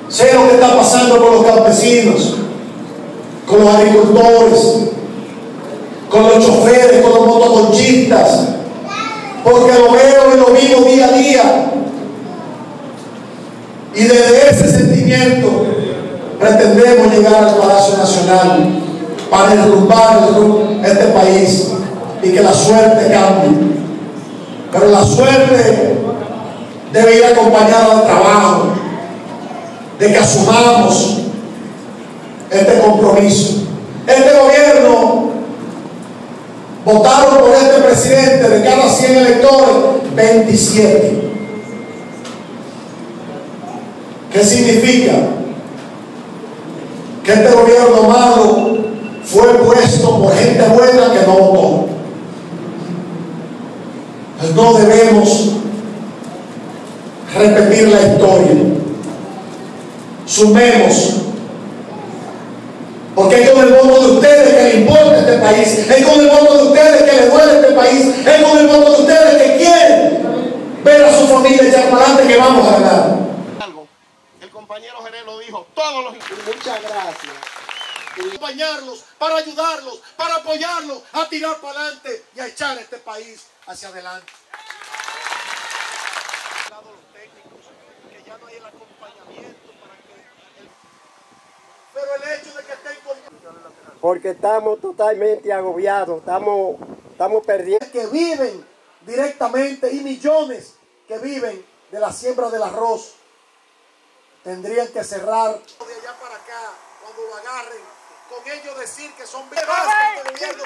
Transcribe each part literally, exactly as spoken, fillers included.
Sé lo que está pasando con los campesinos, con los agricultores, con los choferes, con los motoconchistas, porque lo veo y lo vivo día a día. Y desde ese sentimiento pretendemos llegar al Palacio Nacional para derrumbar este país y que la suerte cambie. Pero la suerte debe ir acompañada de trabajo, de que asumamos este compromiso. Este gobierno votaron por este presidente de cada cien electores, veintisiete. ¿Qué significa? Que este gobierno malo fue puesto por gente buena que no votó. Pues no debemos repetir la historia. Sumemos, porque es con el voto de ustedes que le importa este país, es con el voto de ustedes que le duele este país, es con el voto de ustedes que quieren ver a su familia echar para adelante, que vamos a ganar. El compañero Jerez lo dijo, todos los... Muchas gracias. Acompañarlos, para ayudarlos, para apoyarlos, a tirar para adelante y a echar este país hacia adelante. Los técnicos, que ya no hay el acompañamiento para que el... pero el hecho de que estén con... Porque estamos totalmente agobiados, estamos, estamos perdiendo. Que viven directamente y millones que viven de la siembra del arroz tendrían que cerrar. De allá para acá, cuando lo agarren, con ellos decir que son víctimas.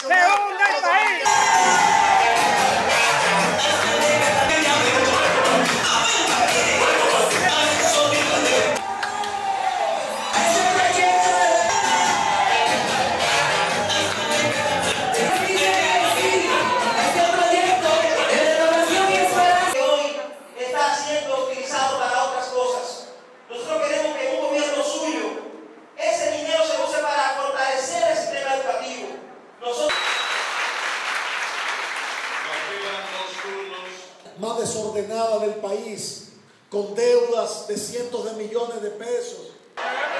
Más desordenada del país, con deudas de cientos de millones de pesos.